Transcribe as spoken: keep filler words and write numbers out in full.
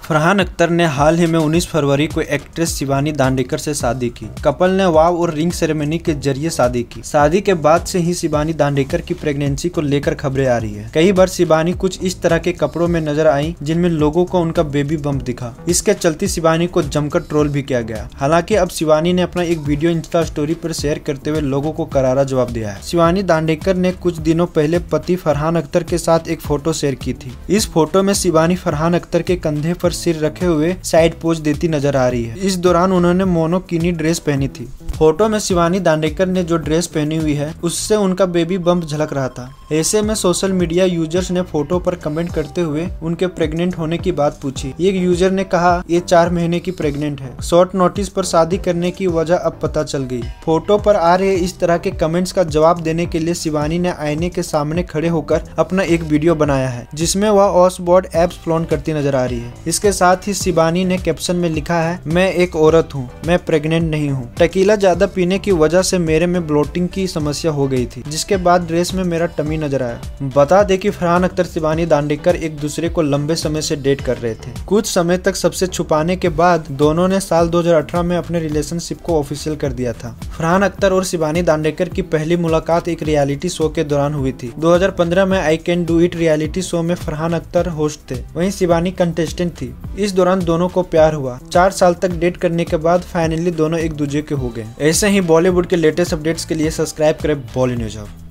फरहान अख्तर ने हाल ही में उन्नीस फरवरी को एक्ट्रेस शिवानी दांडेकर से शादी की। कपल ने वाव और रिंग सेरेमनी के जरिए शादी की। शादी के बाद से ही शिवानी दांडेकर की प्रेगनेंसी को लेकर खबरें आ रही है। कई बार शिवानी कुछ इस तरह के कपड़ों में नजर आई जिनमें लोगों को उनका बेबी बम्प दिखा। इसके चलते शिवानी को जमकर ट्रोल भी किया गया। हालांकि अब शिवानी ने अपना एक वीडियो इंस्टा स्टोरी पर शेयर करते हुए लोगों को करारा जवाब दिया है। शिवानी दांडेकर ने कुछ दिनों पहले पति फरहान अख्तर के साथ एक फोटो शेयर की थी। इस फोटो में शिवानी फरहान अख्तर के कंधे पर सिर रखे हुए साइड पोज देती नजर आ रही है। इस दौरान उन्होंने मोनोकिनी ड्रेस पहनी थी। फोटो में शिवानी दांडेकर ने जो ड्रेस पहनी हुई है उससे उनका बेबी बम्प झलक रहा था। ऐसे में सोशल मीडिया यूजर्स ने फोटो पर कमेंट करते हुए उनके प्रेग्नेंट होने की बात पूछी। एक यूजर ने कहा ये चार महीने की प्रेग्नेंट है। शॉर्ट नोटिस पर शादी करने की वजह अब पता चल गई। फोटो पर आ रहे इस तरह के कमेंट्स का जवाब देने के लिए शिवानी ने आईने के सामने खड़े होकर अपना एक वीडियो बनाया है जिसमें वह ऑसबोर्ड एप्स फ्लॉन्ट करती नजर आ रही है। इसके साथ ही शिवानी ने कैप्शन में लिखा है, मैं एक औरत हूँ, मैं प्रेग्नेंट नहीं हूँ। टकीला ज्यादा पीने की वजह से मेरे में ब्लोटिंग की समस्या हो गई थी, जिसके बाद ड्रेस में मेरा टमी नजर आया। बता दे कि फरहान अख्तर शिवानी दांडेकर एक दूसरे को लंबे समय से डेट कर रहे थे। कुछ समय तक सबसे छुपाने के बाद दोनों ने साल दो हज़ार अठारह में अपने रिलेशनशिप को ऑफिशियल कर दिया था। फरहान अख्तर और शिवानी दांडेकर की पहली मुलाकात एक रियलिटी शो के दौरान हुई थी। दो हज़ार पंद्रह में I can do it reality show में फरहान अख्तर होस्ट थे, वहीं शिवानी कंटेस्टेंट थी। इस दौरान दोनों को प्यार हुआ। चार साल तक डेट करने के बाद फाइनली दोनों एक दूसरे के हो गए। ऐसे ही बॉलीवुड के लेटेस्ट अपडेट्स के लिए सब्सक्राइब करें बॉली न्यूज अब।